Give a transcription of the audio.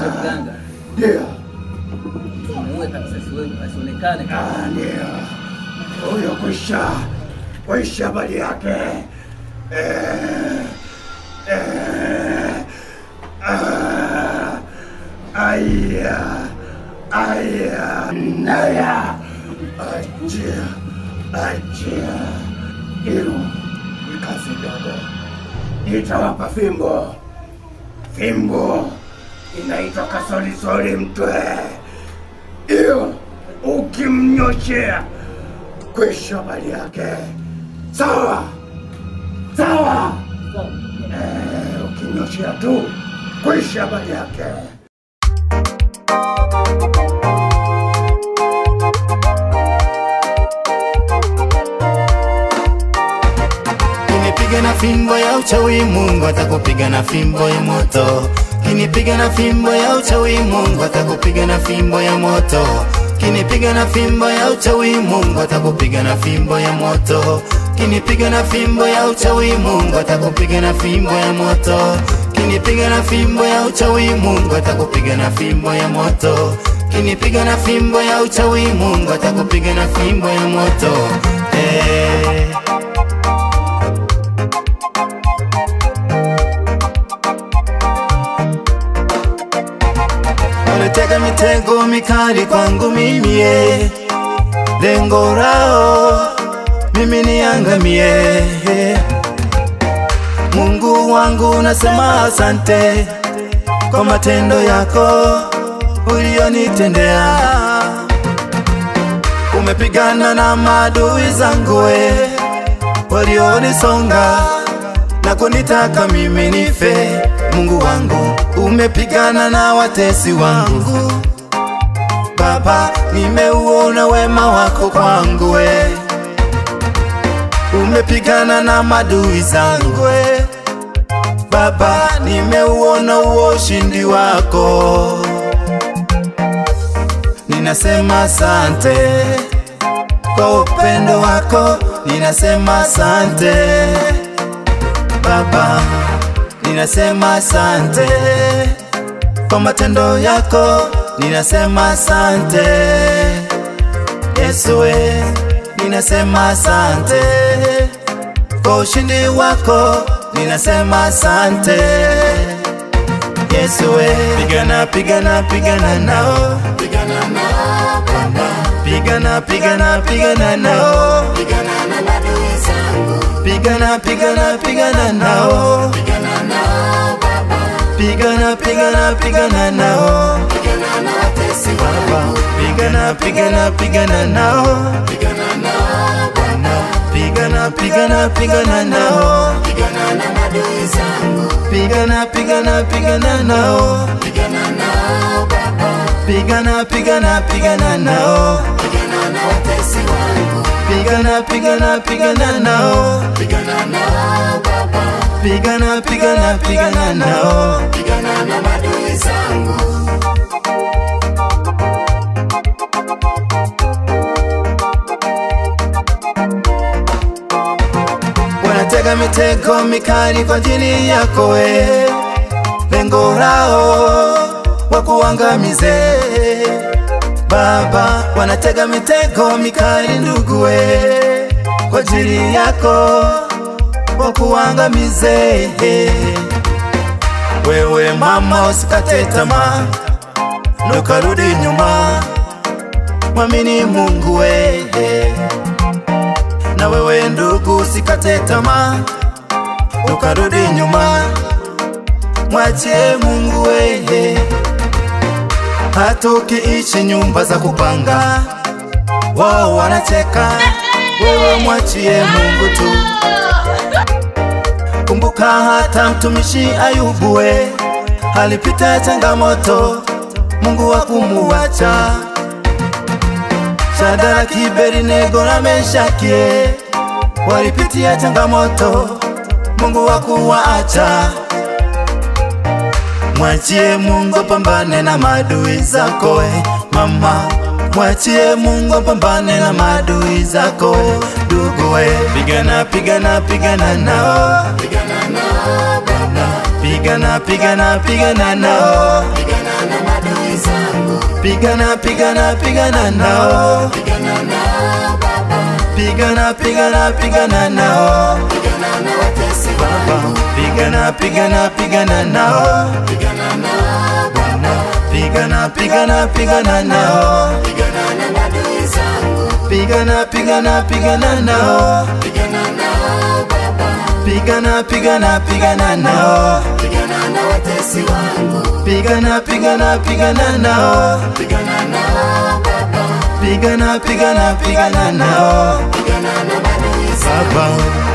Ndio. Muue kabisa asionekane kama. Ndio. Huyo kwisha habari yake. Naya. Achia. Hilo ni kazi ndogo. Nitawapa fimbo inaitwa kasolisoli mtwe. Hiyo ukimnyoshea kwisha habari yake. Sawa. Ukimnyoshea tu kwisha habari yake. Kinipiga na fimbo ya uchawi, Mungu atakupiga na fimbo ya moto. Kinipiga na fimbo ya uchawi, Mungu atakupiga na fimbo ya moto. Kinipiga na fimbo ya uchawi, Mungu atakupiga na fimbo ya moto. Kinipiga na fimbo ya uchawi, Mungu atakupiga na fimbo ya moto. Kinipiga na fimbo ya uchawi, Mungu atakupiga na fimbo ya moto. Kinipiga na fimbo ya uchawi, Mungu atakupiga na fimbo ya moto. Wametega mitego mikali kwangu mimi, lengo lao mimi niangamie. Mungu wangu nasema asante kwa matendo yako ulionitendea. Umepigana na maadui zangu walionisonga na kunitaka mimi nife. Mungu wangu umepigana na watesi wangu. Baba, nimeuona wema wako kwangu Umepigana na maadui zangu Baba, nimeuona ushindi wako. Ninasema asante kwa upendo wako. Ninasema asante Baba, ninasema asante kwa matendo yako. Ninasema asante Yesu ninasema asante kwa ushindi wako. Ninasema asante Yesu pigana nao, Baba. Pigana nao, na maadui zangu. Pigana nao, Baba. Pigana nao, na watesi wangu. Pigana nao, Baba. Pigana nao, na maadui zangu. Pigana nao, Baba. Pigana nao, na watesi wangu. Pigana nao, Baba. Pigana nao, na maadui zangu. wanatega mitego mikali kwa ajili yako lengo lao wakuangamize. Baba, wanatega mitego mikali ndugu kwa ajili yako wakuangamize. Wewe mama usikate tamaa, nukarudi nyuma, mwamini Mungu na wewe ndugu usikate tamaa, nukarudi nyuma, mwachie Mungu hata ukiishi nyumba za kupanga, wao wanacheka, wewe mwachie Mungu tu. Kumbuka hata mtumishi Ayubu alipita changamoto, Mungu hakumuacha. Shadraka, Abednego na Meshaki walipitia changamoto, Mungu hakuwaacha. Mwachie Mungu pambane na maadui zako mama, mwachie Mungu pambane na maadui zako ndugu pigana nao, Pigana nao, pigana nao, na Pigana, pigana, pigana nao. Pigana nao Baba. Pigana, pigana, pigana nao. Pigana na watesi wangu. Pigana, pigana, pigana nao. Pigana nao Baba. Pigana, pigana, pigana nao. Pigana na maadui zangu. Pigana, pigana, pigana nao. Pigana nao Baba. Pigana, pigana, pigana nao. Pigana na watesi wangu. Pigana, pigana, pigana nao. Pigana nao Baba. Pigana, pigana, pigana nao. Pigana na maadui zangu. Baba.